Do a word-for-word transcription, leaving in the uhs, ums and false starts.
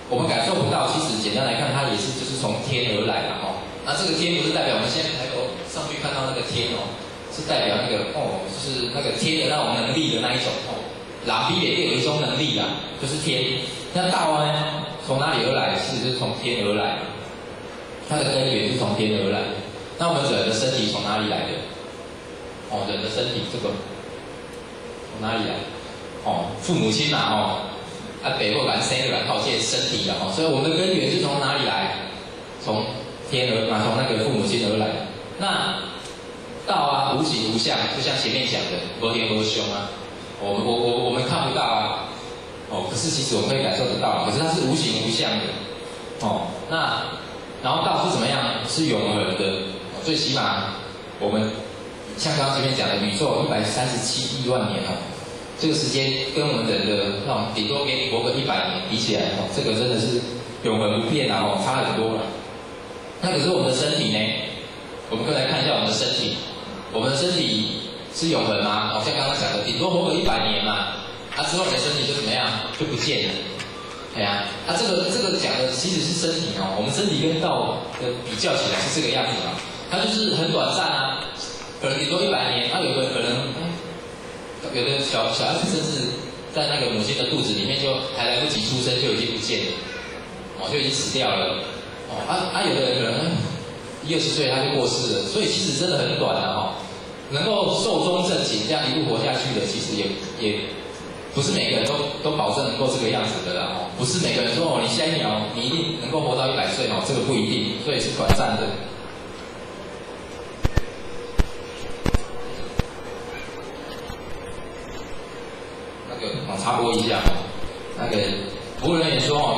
我们感受不到，其实简单来看，它也是就是从天而来的哦。那这个天不是代表我们现在抬头上去看到那个天哦，是代表那个哦，就是那个天的那种能力的那一种哦。拉比也有一种能力啊，就是天。那道呢，从哪里而来？其实就是从天而来，它的根源是从天而来。那我们人的身体从哪里来的？哦，人的身体这个从哪里来？哦，父母亲嘛哦，啊北或南生软靠借身体的哦，所以我们的根源是从哪里来？从天而嘛，从那个父母亲而来。那道啊，无形无相，就像前面讲的，无天无凶啊。我们我我我们看不到啊，哦，可是其实我们可以感受得到，可是它是无形无相的，哦，那然后道是怎么样？是永恒的，最起码我们像刚刚前面讲的，宇宙一百三十七亿万年哦，这个时间跟我们人的那种顶多给你活个一百年比起来哦，这个真的是永恒不变啊，哦，差很多了。那可是我们的身体呢？我们可以来看一下我们的身体，我们的身体是永恒吗？好像刚刚讲的，顶多活个一百年嘛，啊之后你的身体就怎么样，就不见了。哎呀，啊这个这个讲的其实是身体哦，我们身体跟道的比较起来是这个样子啊，它就是很短暂啊，可能顶多一百年，啊有的可能，有的小小孩子甚至在那个母亲的肚子里面就还来不及出生就已经不见了，哦就已经死掉了，哦啊啊有的人可能一二十岁他就过世了，所以其实真的很短的哈、哦。能够寿终正寝这样一路活下去的，其实也也不是每个人都都保证能够这个样子的啦哦，不是每个人说哦，你下一秒你一定能够活到一百岁哦，这个不一定，所以是短暂的。那个我插播一下哦，那个服务人员说哦，